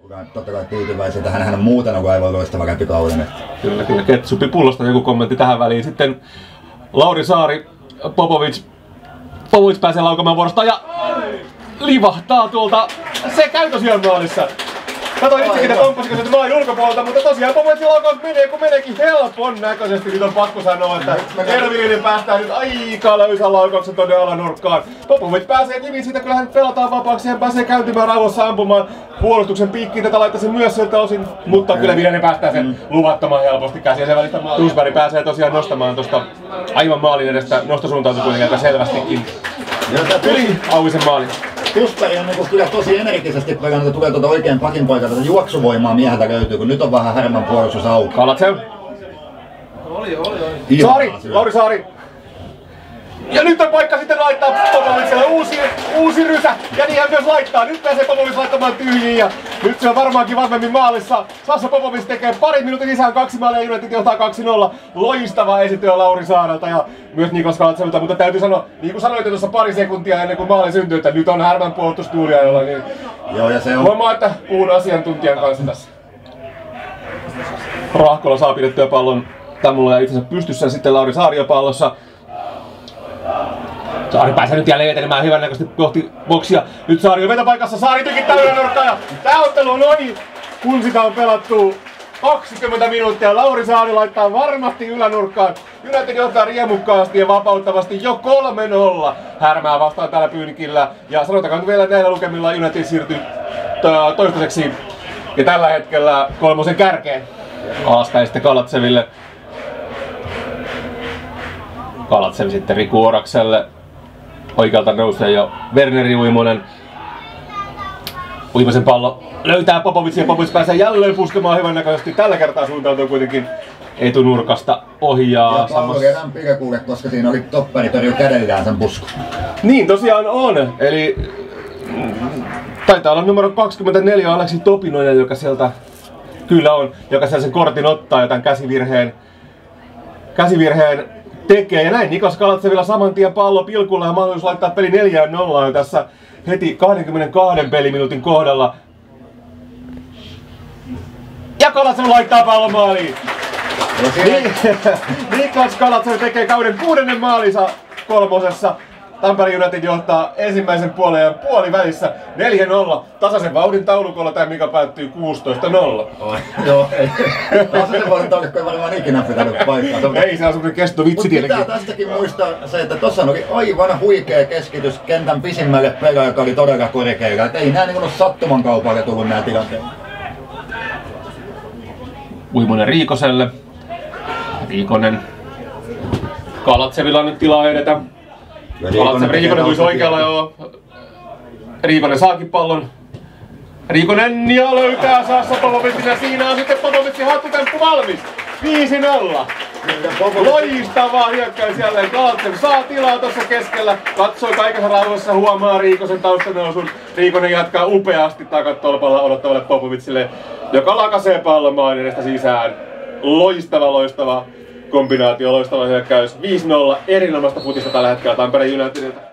Totta kai tyytyväisiä, että hänhän on muuten ollut aivan loistava käpikauden. Kyllä, ketsupipullosta joku kommentti tähän väliin. Sitten Lauri Saari, Popovic pääsee laukamaan vuorosta ja livahtaa tuolta. Se käy tosiaan maalissa. Katsoin itsekin, että onko se maalin ulkopuolelta, mutta tosiaan Popovicin laukaus menee, kun meneekin helpon näköisesti. Nyt on pakko sanoa, että Ervilinen päästää nyt aika löysän laukauksen tonne alanurkkaan. Popovic pääsee kiviin siitä, kyllä hän pelataan vapaaksi, hän pääsee käyntymään rauhassa ampumaan puolustuksen piikkiin. Tätä laittaisi myös sieltä osin, mutta kyllä Viljanen päästää sen luvattoman helposti käsiä sen välistä. Tusberg pääsee tosiaan nostamaan tosta aivan maalin edestä. Nostosuuntautui kuitenkin aika selvästikin. Tuli Auvisen maali. Tusberg on niinku kyllä tosi energisesti pelannut, että tulee tuota oikein pakin paikalta, että juoksuvoimaa mieheltä löytyy, kun nyt on vähän Härmän puolustus auki. Kalatsev. Saari, Lauri Saari. Ja nyt on paikka sitten laittaa Popovicille uusi rysä, ja niin hän myös laittaa. Nyt pääsee Popovic laittamaan tyhjiin, ja nyt se on varmaankin varmemmin maalissa. Sassa Popovic tekee parin minuutin sisään 2 maalia, United johtaa 2-0. Loistava esityö Lauri Saarelta ja myös Niklas Kalatsevilta, mutta täytyy sanoa, niin kuin sanoitte tuossa pari sekuntia ennen kuin maali syntyi, että nyt on Härmän puolustustuulia, niin joo, ja se on... huomaa, että puhun asiantuntijan kanssa tässä. Rahkola saa pidettyä pallon Tammulla ja itsensä pystyssä, sitten Lauri Saari pallossa. Saari pääsee nyt jälleen etenemään hyvännäköisesti kohti boksia. Nyt Saari on vetopaikassa, Saari tykittää ylänurkkaan ja tää ottelu on ohi, kun sitä on pelattu 20 minuuttia. Lauri Saari laittaa varmasti ylänurkkaan. United johtaa riemukkaasti ja vapauttavasti jo 3-0 Härmää vastaan täällä Pyynikillä. Ja sanotaanko vielä näillä lukemilla United siirtyy toistaiseksi ja tällä hetkellä 3. kärkeen. Alaspäin sitten Kalatseville. Kalatsev sitten Riku Orakselle. Oikealta nousee jo Werneri Uimonen. Uimosen pallo löytää Popovicin ja Popovic pääsee jälleen puskemaan hyvännäköisesti. Tällä kertaa suuntautuu kuitenkin etunurkasta ohi ja pallo viedään pikakuulle, koska siinä oli toppari torjuu kädellään sen puskun. Niin tosiaan on. Eli taitaa olla numero 24 Aleksi Topinoinen, joka sieltä kyllä on, joka sieltä sen kortin ottaa ja tämän käsivirheen tekee. Ja näin Niklas Kalatsevilla saman tien pallo pilkulla ja mahdollisuus laittaa peli 4-0 tässä heti 22 peliminuutin kohdalla. Ja Kalatsev laittaa pallon maaliin. Niklas Kalatsev tekee kauden 6. maalinsa 3. Tampere United johtaa ensimmäisen puolen ja puolivälissä 4-0. Tasaisen vauhdin taulukolla tämä mikä päättyy 16-0. Joo, ei. Tasaisen vauhdin taulukko ei varmaan ikinä pitänyt paikkaa. Ei, se on semmonen kestovitsi tietenkin. Pitää tästäkin muistaa se, että tossa oli aivan huikea keskitys kentän pisimmälle pelaajalle, joka oli todella korkeilla. Et ei nää niin ole sattuman kaupalle tullut nää tilanteet. Uimonen Riikoselle. Riikonen. Kalatsevilla on nyt tilaa edetä. Riikonen tulisi oikealla joo. Riikonen saakin pallon. Riikonen ja löytää Sassa Popovicin ja siinä on sitten Popovicin hattutemppu valmis. 5-0. Loistavaa hyökkäys jälleen. Kalatsev saa tilaa tuossa keskellä. Katsoi kaikessa rauhassa, huomaa Riikosen taustanousun. Riikonen jatkaa upeasti takatolpalla odottavalle Popovicille, joka lakasee pallon maalin edestä sisään. Loistava kombinaatio, loistava hyökkäys. 5-0, erinomaista futista tällä hetkellä Tampere Unitedilta.